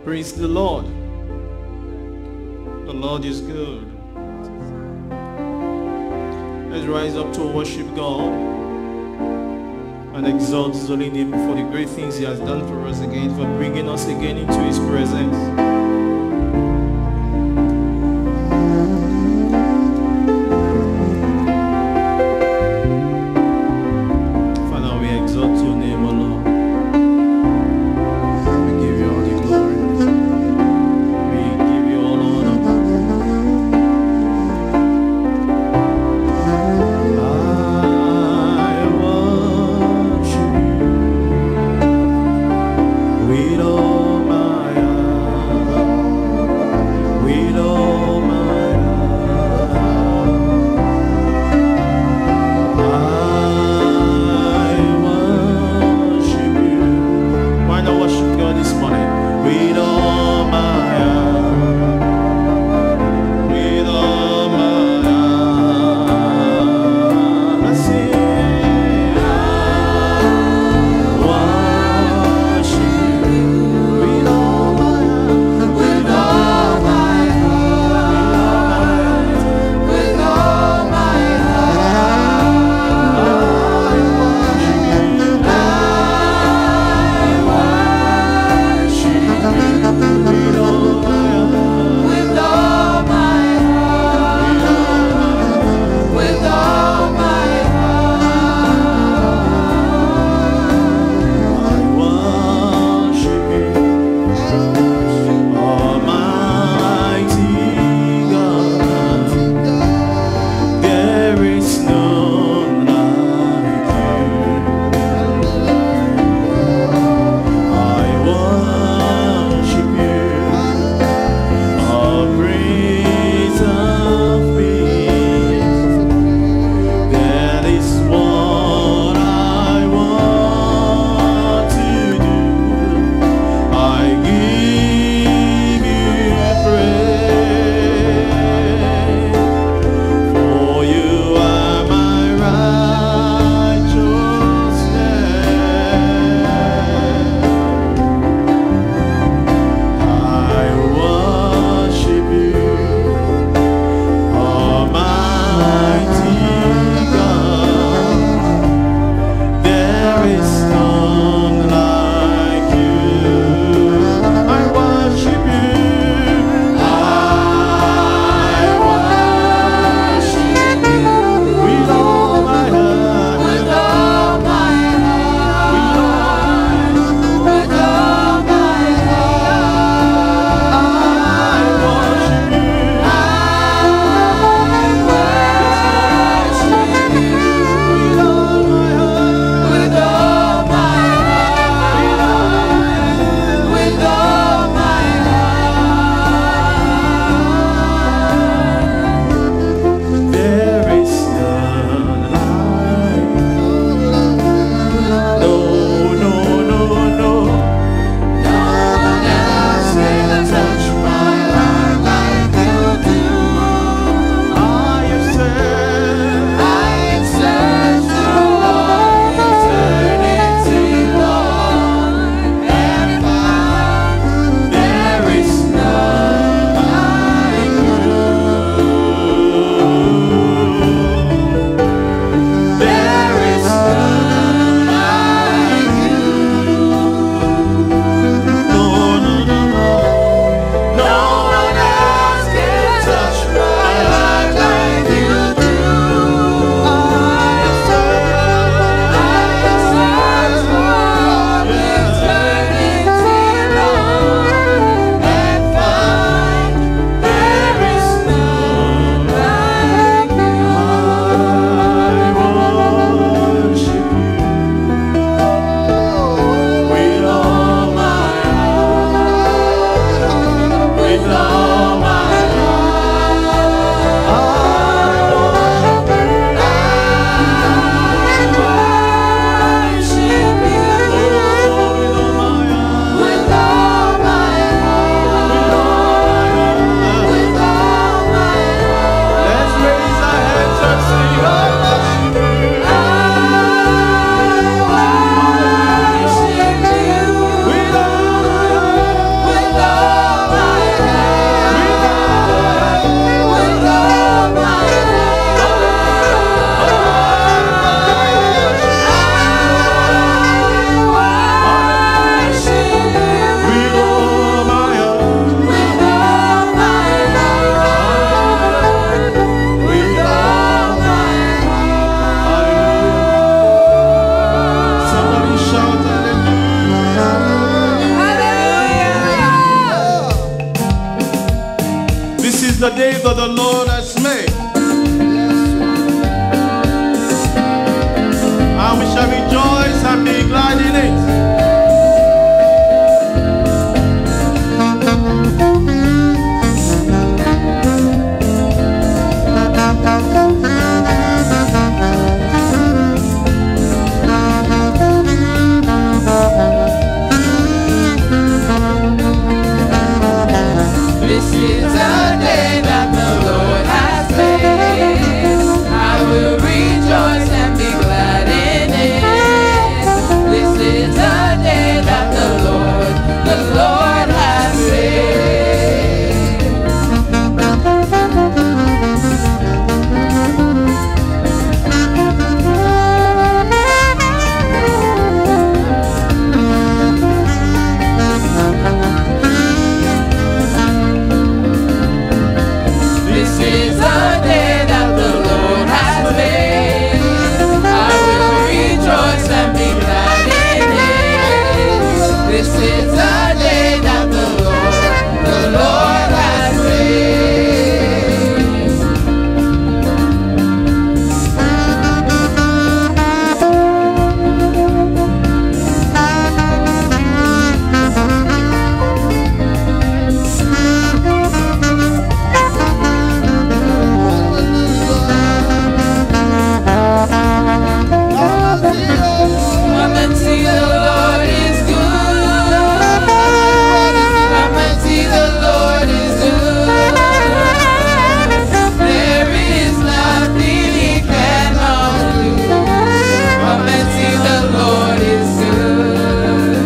Praise the Lord. The Lord is good. Let's rise up to worship God and exalt His holy name for the great things He has done for us again, for bringing us again into His presence. the day that the Lord has made, and we shall rejoice and be glad in it. This is the day that the Lord has made. I will rejoice and be glad in it. This is the day that the Lord has made. This is the day that the Lord has made. I will rejoice and be glad in it. This is the day that the Lord has made. Come and see the Lord is good. Come and see the Lord is good. There is nothing He cannot do. Come and see the Lord is good.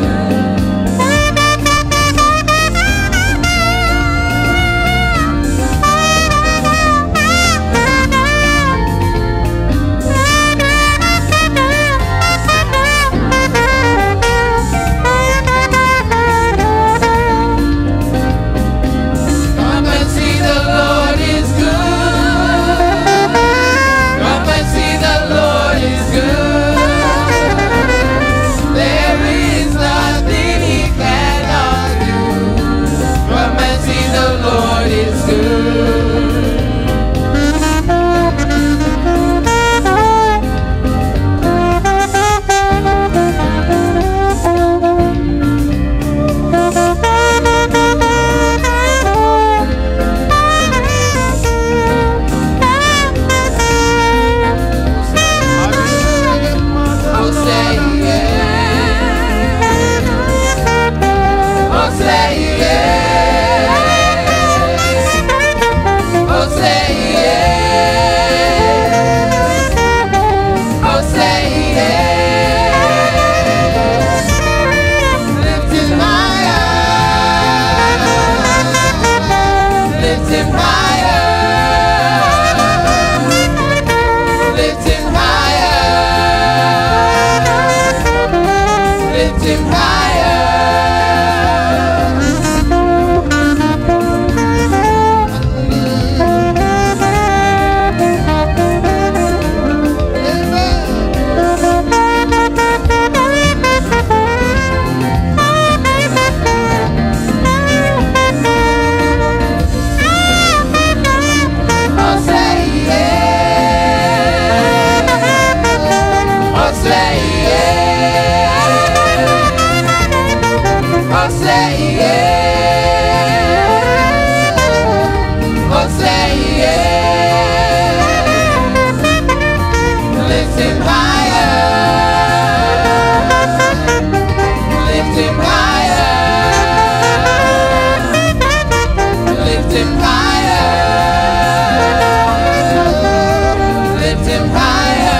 Come and see the Lord is good. Come and see the Lord is good. There is nothing He cannot do. Come and see the Lord is good. Oh, say yes. Oh, say yes. Oh, say yes. Oh, say yes. Lift Him higher. Lift Him higher. Lift Him higher. Lift Him higher. Oh, say yes. Oh, say yes. Oh, say yes. Oh, say yes. Lift Him higher. Lift Him higher. Lift Him higher. Lift Him higher.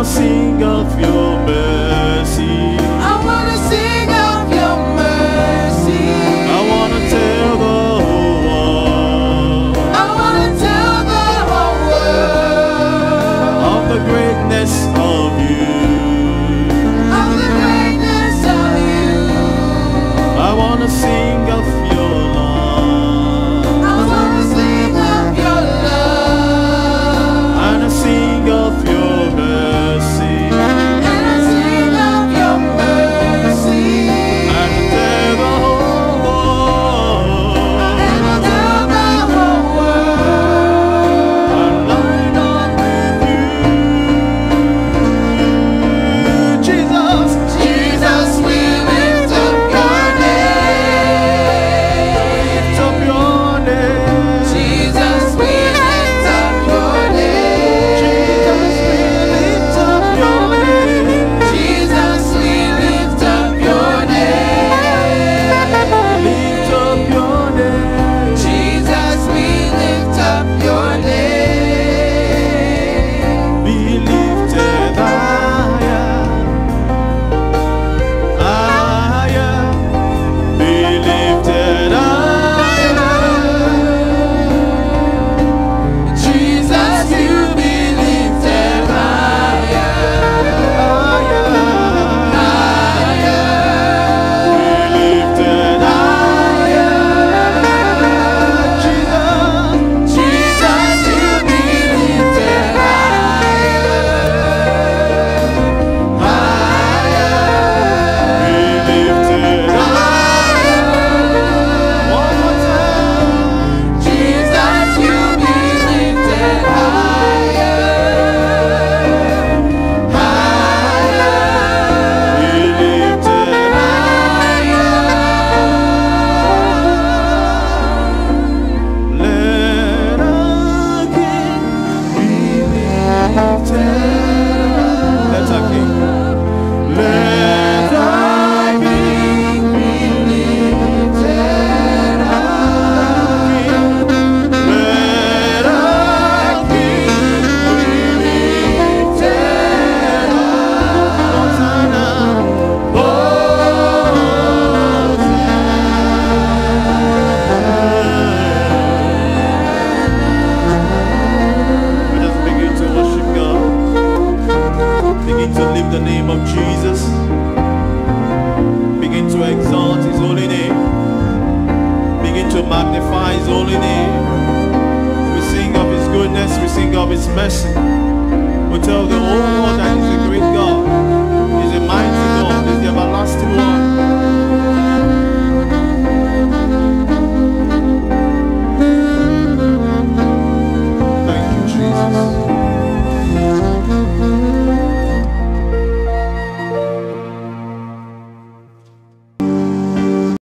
sing of your mercy. I wanna sing of your mercy. I wanna tell the whole world I wanna tell the whole world of the greatness of you. of the greatness of you. I wanna sing of your love. I wanna sing of your love. And I sing of your mercy. And I sing of your mercy. And I tell the whole world And I tell the whole world I'm lined up with you. Jesus, Jesus, we lift up your name. lift up your name. Jesus, we lift up your name. Jesus, we lift up your name. Jesus, we lift up your name. Lift up your name. Jesus, we lift up your name. Be lifted higher, higher. Be lifted higher. Jesus, you be lifted higher, higher. Be lifted higher. Jesus, you be lifted higher, higher. Be lifted higher. One more time. Jesus, you be lifted higher, higher. Be lifted Let our King be lifted. Let our King. Let our King be lifted high. Let our King be lifted high. Hosanna, Hosanna. We just begin to worship God. Begin to lift the name of Jesus. Begin to exalt his holy name. Begin to magnify his holy name. We sing of his goodness, we sing of his mercy. We tell the whole world that his